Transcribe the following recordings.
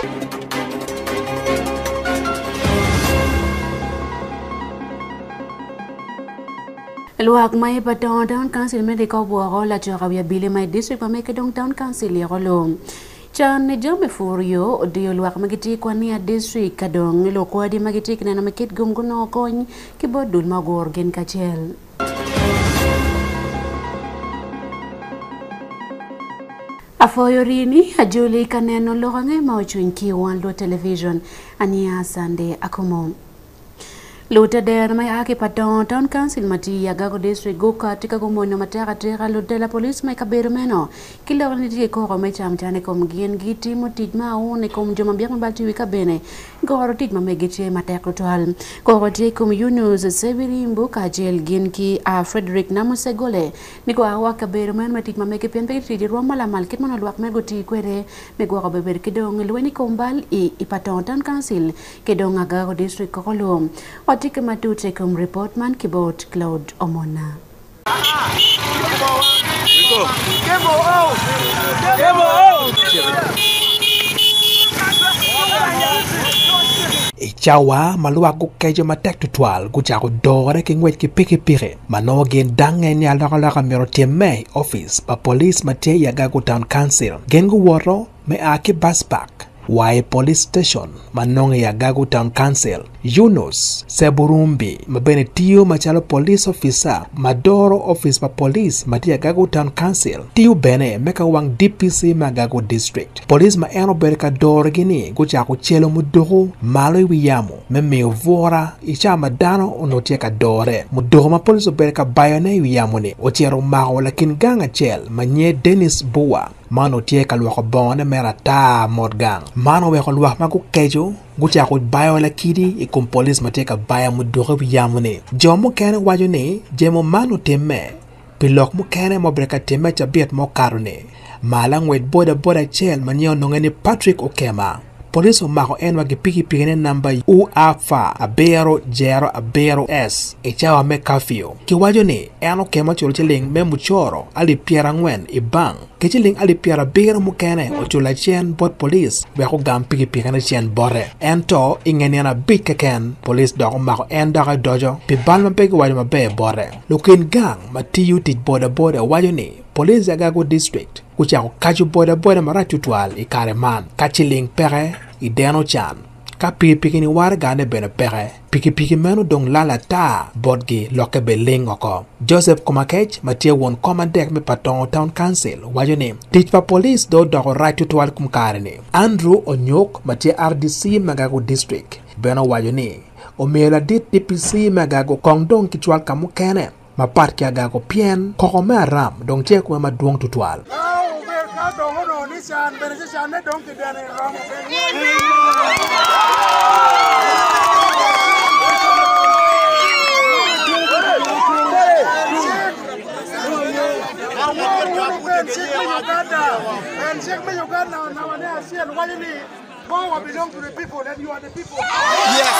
Luak mai patong town council medical buaro la jorawia bili mai district pa make downtown council yolo. Chan ne jome furio dio luak magiti kwa nia district kadong lo kwa di magiti kina na makit gumguno kony kibodul magor gen kachel. Afoyorini ajuli kaneno lorange mauchunki Wan Luo television ania Sunday Akumu. Luta der mai ake patong town council mati ya gago district go katika gumono matera tera luta la police mai kaberu meno kila wani tike koro mai chamchane kom gien giti motij ma one kom joma biak mabati wika bene goro tij ma megiti matek total goro tije kom Yunus Severi mbuka jel gien ki a Frederick Namusegole niko awa kaberu meno matij ma mege pen pegi tije roma la malkit mono luak mego ti kwere mego go beber kidong lweni kombal i patong town council kedong agago district kokolo Watika matute kum report man kibot Cloud Omona. Ichawa malua kukejo matek tutwal kuchaku dore kingwet ki pikipiki manogen dangen ya laka mero tieme office pa police mate ya gago town council gengu woro me aki baspak Wae police station manonge ya gago town council Yunus Seburumbi mabene tiyo machalo police officer madoro office pa police matia gago town council tiyo bene meka wang DPC magago district police ma eno berka doro gini gucha kuchelo mudogo malo wiyamu meme vora icha madano onotia ka dore mudogo ma police berka bayone wiyamu ne otiero mago lakin ganga chel manye Dennis Bua mano tie ka lwako bone mera ta modgang mano we ko lwak mago kejo gucha ko bayo la kidi e kom police mateka baya mu dogo yamune jomo kene wajone jemo mano temme pilok mu kene mo breka temme cha biet mo karune malang wet boda chel manyo nongene Patrick Okema police o mako en wagi piki ne namba UAFA abero jero abero S echawa me kafio ki wajone eno kema cholo chiling me muchoro ali piera ngwen ibang kechiling ali piera bero mukene o chola chen bot police we ko gam piki ne chen bore ento ingeniana big ken police do mako en daga dojo pi balma peki wajoma be bore lukin gang matiyu tit boda wajone police agago district kucha ko kaju boda maratu twal ikare man kachiling pere ideno chan ka piki ni war gane bene pere piki menu dong lala ta bodgi loke beling oko Joseph Komakech matie won commandek me patong town council wajone teach pa police do right to twal kumkarene Andrew Onyok matie RDC magago district beno wajone o mela dit DPC magago kongdong kitwal kamukene mapat kya gago pien koko me ram dong che ko ma duong tutwal belong to the people and you are the people. Yes.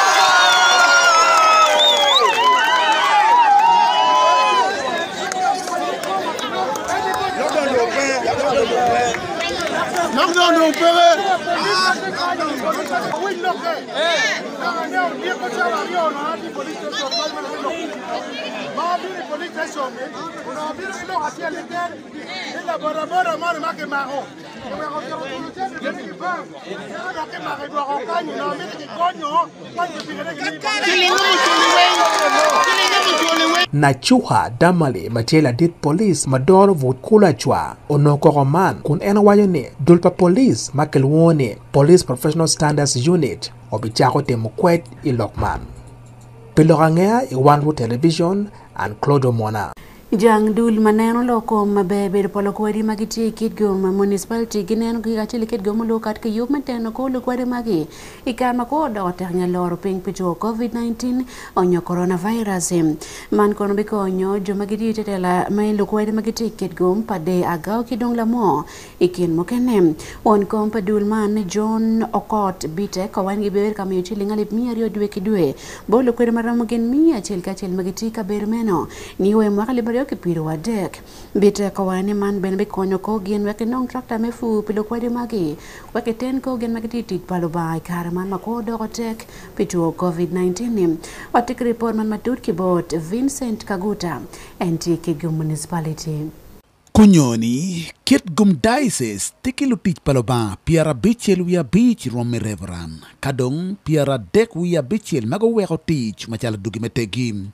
Nachuha damali machela dit police madoro vot kula chwa onoko roman kun ena wayone dulpa police makelwone police professional standards unit obichako temukwet ilokman Pilorangea i Wan Luo television and Claude Omona Jang dul maneno loko mabebe polo kwadi magiti kitgo municipality gineno gachili kitgo mulukat ke yup mateno ko lu kwadi magi ikan mako do ternya lor ping picho COVID-19 onyo coronavirus man kono biko onyo jo magiti tetela mai lu kwadi magiti kitgo pade agaw kidong lamo ikin mokene on kom padul man John Okot bite kawan giber kami chili ngalip mi ario dwe kidwe bo lu kwadi maram gen mi achil kachil magiti ka bermeno niwe mwakali ki piro adek bite kawani man ben be konyo ko gin weke nong trakta me fu pilo kwadi magi weke ten ko gen magi titit palo bai karaman mako dogotek pitu COVID-19 nim otik report man matut kibot Vincent Kaguta NT Kigum Municipality. Kunyoni, Kit Gum Dices, Tikilutich Paloba, Piara Bichel we a beach Romy Reveran, Kadong, Piara Dek we a Bichel, Mago Weko teach, Machala Dugimetegim.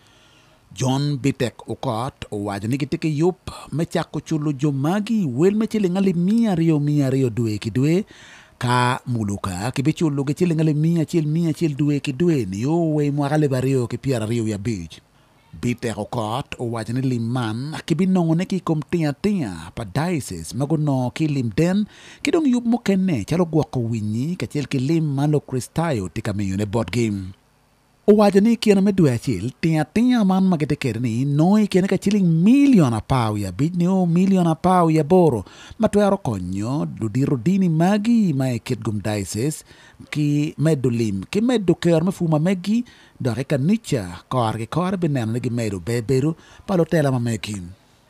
John Bitek Okot, o Wajaniki Yup, Mechako Chulu Jomagi, Will Mechilingali Mia Rio Due Kidue, Ka Muluka, Kibichulu Gechilingali Mia Chil Due Kidue, Nio way Mwale Barrio, Kipiara Rio ya beach. Bite Okot o wajani liman kibinongone ki kom tia pa dices magono ki lim den kidong yup mokene chalo gwako winyi kachel ki lim malo kristayo tika meyune board game. O wajani kiana medwe achil tia man magete kerni noi kiana kachiling milion apau ya bidni o milion apau ya boro matwero konyo ludiro dini magi mae Kit Gum Dices ki medo lim ki medo ker me fuma megi dore ka nicha kor benana gi medo beberu palo tela mameki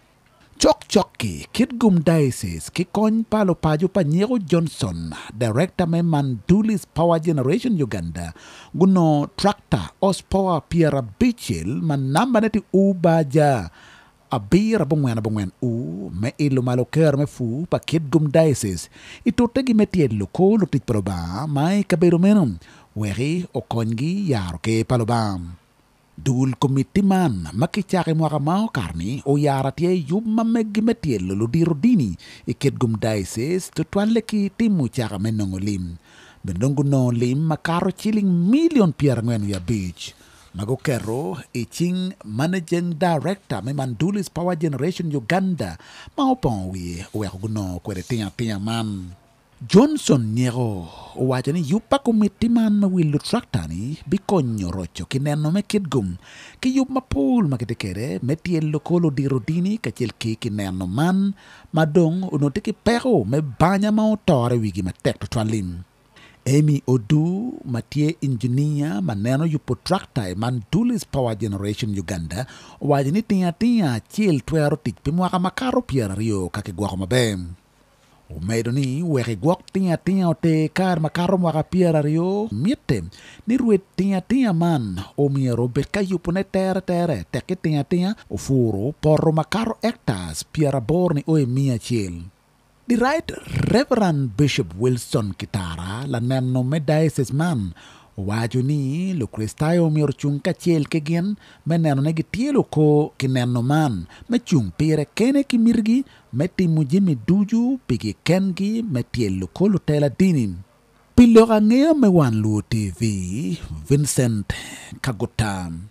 chok ki Kit Gum Dices ki kon palo paju Panyero Johnson director me Mandulis Power Generation Uganda guno tractor Ospower Piera Bichil man namba neti ubaja abira bongwen me ilo malo ker me fu pa Kit Gum Dices ito tegi metielo ko lutit paloba mai kabero menom weri o kongi yaro ke palobam dul komiti man makichake mwaka mao karni o yaratie yuma megi metielo ludiro dini Kit Gum Dices tutwale ki timu chaka menongolim bendongo no lim makaro chiling million pier ngwen ya beach Mago Kero, Ching Managing Director, me Mandulis Power Generation Uganda, maupon guno kwere tia man. Johnson Nyero, wajani yupa komiti man ma wilu traktani, bikonyo rocho kineno me Kit Gum, ki yup mapul makitekere, metiel lokolo di rodini kachil ki kineno man, madong unotiki pero me banya mautore wigi matek to twalim. Amy Odu, Matie Engineer, Maneno Yupo Tractor, Mandulis Power Generation Uganda, wajini tia chil twero tich pimwaka makaro piera rio kake guako mabem. Umedoni, weke guak tia o te kar makaro mwaka piera rio, miete, ni ruet tia man, o miero betka yupone tere, teke tia, o furo, porro makaro hectares, piera borni oe mia chil. The Right Reverend Bishop Wilson Kitara la neno me diocese man wajuni lo kristayo miorchung kachel kegen meneno negi tielo ko kineno man mechung pire kene kimirgi meti mujimi duju pigi kengi metielo ko lutela dinin pilora ngeo me Wan Luo TV Vincent Kagutam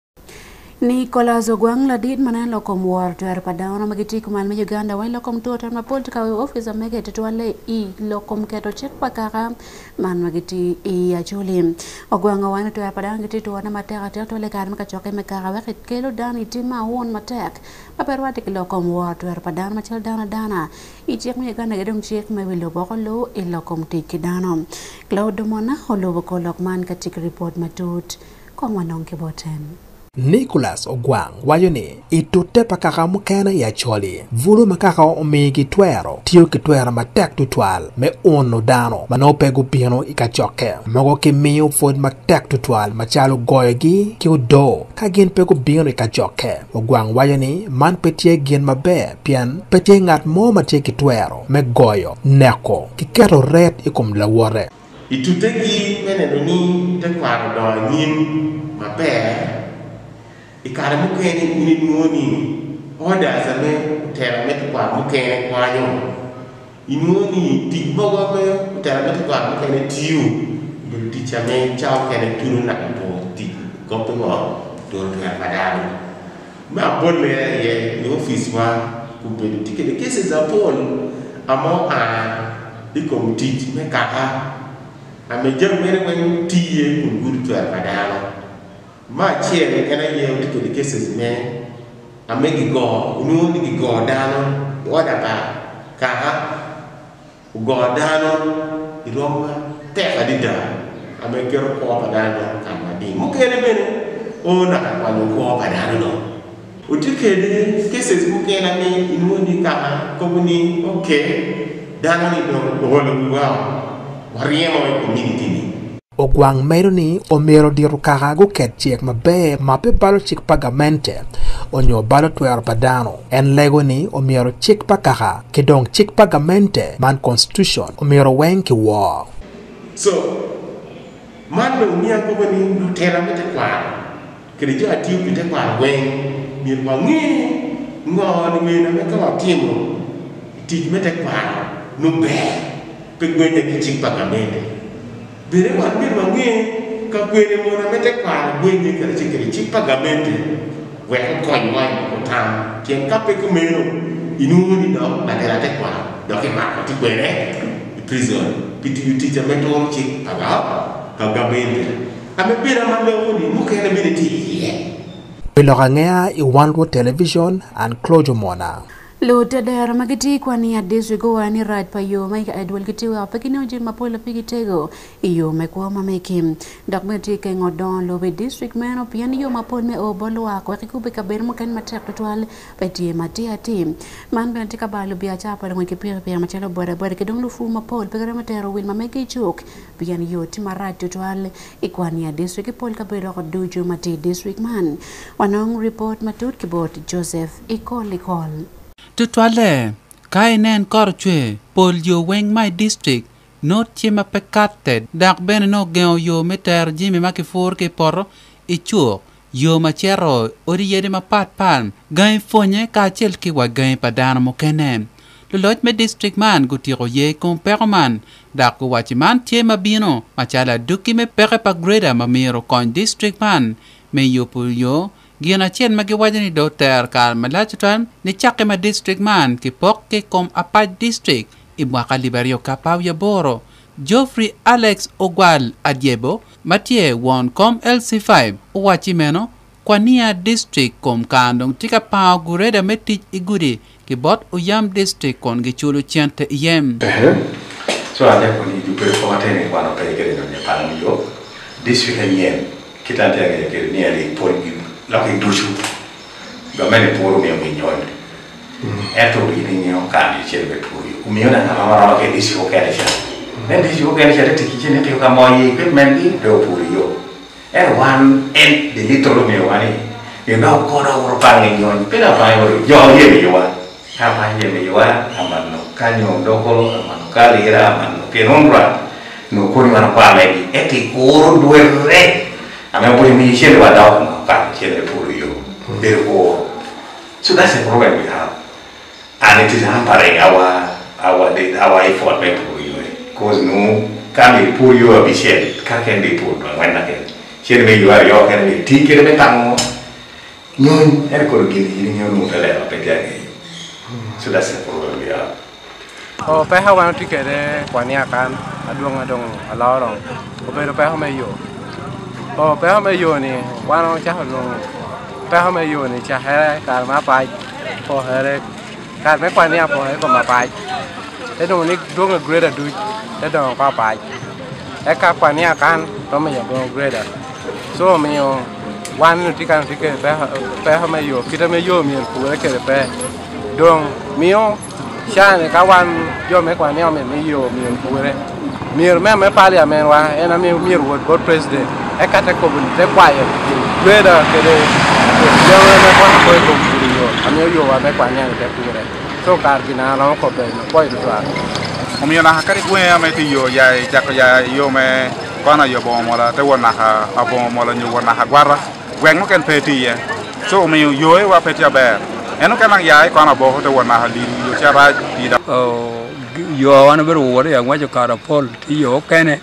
Nicolas Ogwang la dit manan lokom war to padana magiti kuman me Uganda wai lokom to tan politika office amege tetwale I lokom keto check pakara man magiti I achuli Ogwang wan to padana giti to na mateka to le kan ka choke me kara wa kelo dani tima won matek aperwati lokom war to padana machel dana I check me Uganda gedong check me wilo bokolo I lokom tikidano Cloud mona holo ko lokman ka tik report matut ko wanong kiboten Nicholas Ogwang wayone itote pakaka mukena ya choli vulu makaka omegi twero tiyo ki twero matek tutwal me ono dano manope gupino ikachoke mogo ki miyo fod matek tutwal machalo goyogi ki udo kagin pe gupino ikachoke Ogwang wayone man petie gien mabe pian petie ngat mo matie ki twero me goyo neko ki keto red ikum lawore itutegi menenoni tekwaro do nyim mabe ikare mukene ni ngoni oda zame tera met kwa mukene kwanyo inoni tibogo me tera met kwa mukene tiu do tichame chao kene turu na do ti gopo ngo do ya padano ma bonne ye ni office wa kubedi tikede kese za pol amo a ikom tich me kaka ame jamere wen tiye kungudu to ya padano ma chiere kana ye to the cases me amegi go unu ni go dano oda ka go dano iroma te adida amegero ko padano kama di mukene bene ona kwa ko padano no Utikede cases mukena ni inuni kama komuni okay dano ni do wolo buwa wariema wa community ni Ogwang mero ni omero diru kakago ket chiek mabe mape balo chik pagamente onyo balo tuer padano en lego ni omero chik pakaka kidong chik pagamente man constitution omero wen ki war. So mando umia komuni lutera mete kwa kede jo atiu mete kwa wen mi wangi ngoni mena meka watimo tij mete kwa no be pegwende ki chik pagamente bere wangi wangi ka kwene mona mete kwa gwenye kare chikere chik pagamente we koy wai ko tam tien kape kumeno inuni do na te kwa do ke ma ko ti kwene prison pitu teacher meto chik pagamente ame bera malo ni mukene bere ti Bilogangea I Wan Luo television and Closure Mona. Luta der magiti kwani adeswe go ani right pa yo mai adwel kiti wa pekino jin mapola pigitego iyo me kwa mamekim dokumenti ke ngodon lo be district man opian yo mapol me obolo wa kwa kikube kaber mokan matek total peti matia team man ben tika balu bia chapa lo ke pira pira machalo bora bora ke dong lu fu mapol pegara matero wil mameki chok bian yo tima right total ikwani district pol kabero ko dojo mati district man wanong report matut kibot Joseph Ikol Tutwale, kainen korchwe, pol yo weng my district, not chima pekate, dak ben no geo yo meter jimi makifor ke poro, ichuk, yo machero, ori yede mapat pan, gain fonye ka chel ki wa gain padana mo kenem. Lulot me district man gutiro ye kong peroman, dak ku wachiman chima bino, machala duki me pere pa greda mamiro kon district man, me yo pul yo, Gina chen magiwajani do ter kal malachutan ni chakema district man ki pokke kom apaj district ibwaka liberio kapaw ya boro Geoffrey Alex Ogwal Adiebo Matie won kom LC5 uwachimeno kwania district kom kandong tika paw gureda metich igudi ki bot uyam district kon gichulu chente yem so ade ko ni du pe ko tene kwa no pe kere no ne palamio district yem kitante ya kere ni ali point la che duchu ga mene poro mi nyon eto ini nyon kan di chebe puri umio na mama ke disi o kere sha ne disi o kere sha te kichene te ka moyi pe mendi do puri yo one en de litro mi wani ye na ko na ro pa nyon pe na pa yo ye mi wa ka pa ye mi wa amano kanyo do ko amano kalira amano pe nonra no ko ni mana pa me eti ko do re ame puri mi chele wa da So that's the problem we have, and it is hampering our effort by Puyo. Because no, can be Puyo or be shared, can be put when again. Share me you are your can be ticket of tango. No, I could give you no level again. So that's the problem we have. Oh, pe how want to get a quania can, adong allow on. Open a pe me yo. Oh, pe me yo ni, one on Chahano. Pe home yo ni cha he kar ma pai po here kar me kwa ni po he ko ma pai e do ni do ng grade du e do pa pai e ka kwa ni kan to me yo grade so me yo wan ti kan ti ke pe home yo kita me yo mi ku ke pe dong mi yo cha ne ka wan yo me kwa ni me yo mi ku re mi me parliament wa e na mi ro board president e ka te ko bu te kwa yo grade ke de yo me kwa ko ko yo amyo yo wa me kwa nya te pure so kar kina no ko be no ko itu a omyo na hakari kwe ame ti yo ya ya yo me kwana yo bo mola te wona ha abo mola nyu wona ha gwara wen no ken peti ya so omyo yo e wa peti ber eno kan ya kwana bo te wona ha li yo chara di da yo wana beru wore ya ngwa jo kara pol ti yo kene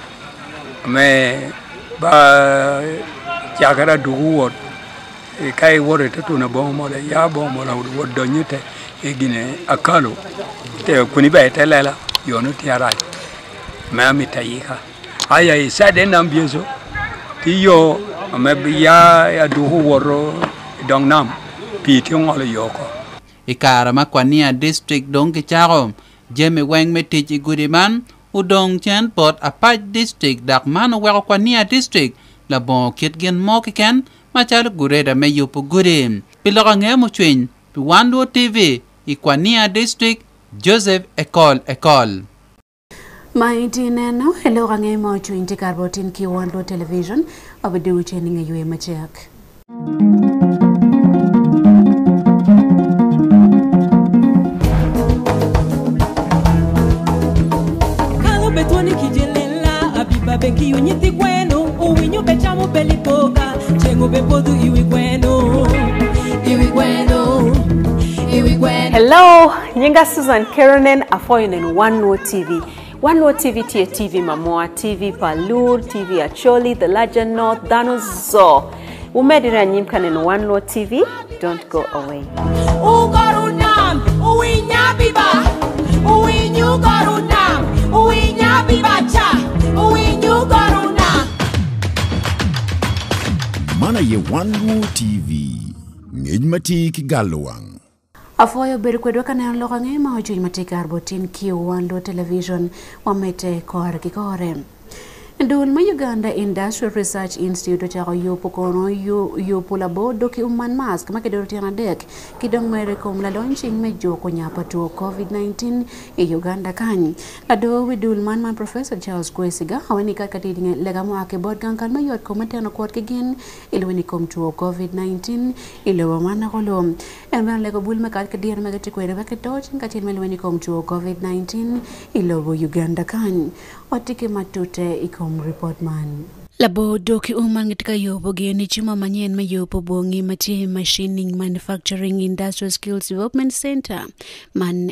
me ba chakara duwot kai wore te tuna bo mola ya bo mola wodo nyite egine akalo te kuni ba telela yo no ti ara ma mi tayika aya isa de nambieso ti yo me ya duhu woro dongnam pi ti ngolo yoko ikara makwania district dong ke charo jeme weng metich igudiman udong chen pot apaj district dak man wero kwania district la bon kit gen mo ken machalo gureda me yupo gure. Piloka nge mochwiny, pi Wan Luo TV, Ocwiny District, Joseph Ekol. Maiti neno, hello range mocho inti karbotin ki Wan Luo Television, abedu chening yue machek. Betwani kijelela abiba beki unyiti kwenu uwinyo bechamo belipoka chengo bepodu iwi kwenu. Hello, nyinga Susan Keronen afoynen Wan Luo TV. Wan Luo TV tia TV Mamoa, TV Palur, TV Acholi, The Legend North, Danozo. Umedira nyimkanen Wan Luo TV, don't go away. Ugarunam, uwinyabiba, uwinyugarunam, uwinyabibacha, uwinyugarunam. Mana ye Wan Luo TV, ngejmati kigalwang. Afoyo berkwedo kanen lokange mahojo imati karbotin ki Wan Luo Television wamete kore kikore. Ndul ma Uganda Industrial Research Institute chako yupo kono yupo labo doki mask makedoro tiana dek kidong mere kom la launching me joko nyapa to COVID-19 e Uganda kany. Lado widul man Professor Charles Kwesiga hawani kakatidinge legamo ake bod gankal ma yot komateno kwot kigin ilweni kom to COVID-19 ilewa mana kolom. Enban lego bul makat kadir magati kwere baketoch katil melweni kom to COVID-19 ilewa Uganda kany. Otike matute ikom report man. Labo doki katika yobo geni chuma manyen mayopo bongi matie machining manufacturing industrial skills development center man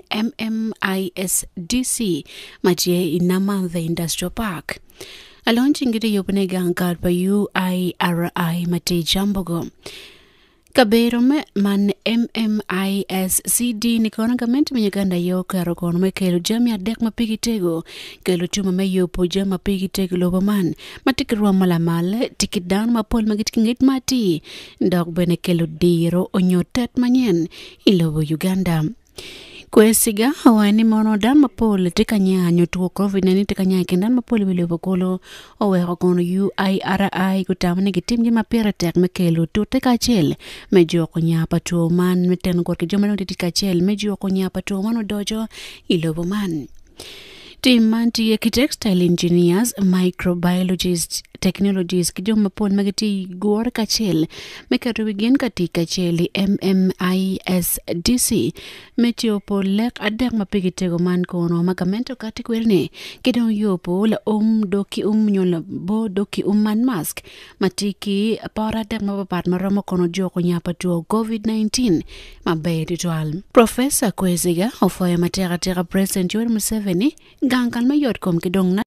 MMISDC matie inama the industrial park. Alonchi ngiti yopene gankar pa UIRI matie jambogo. Kabero man MMISCD ni kona gamenti mnyaganda yo karo kono mekelo jami adek mapigitego kelo chuma meyopo jama mapigitego lobo man matikirwa malamale tikidan mapol magitkinget mati ndok bene kelo diro onyotet manyen ilobo Uganda. Kwesiga hawani monodan mapol tikanya nyotuo COVID-19 tikanya kendan mapol wile kolo oweko kono UIRI kutamane gitimgi mapira tek mekelo to tekachel mejo nyapa to man meten gorke jomano tikachel mejo nyapa to mano dojo ilobo man. Team manti textile engineers, microbiologists, technologies kijoma pol magati guor kachel mekato begin katika cheli MMISDC metio pol lek adek mapigitego man kono makamento katikwerne kidon yopo la doki nyola bo doki man mask matiki para dek mapapat maramo kono joko nyapa to COVID-19 mabedi twal. Professor Kwesiga ofoya matera President Yoweri Museveni gankal mayot kom kidong na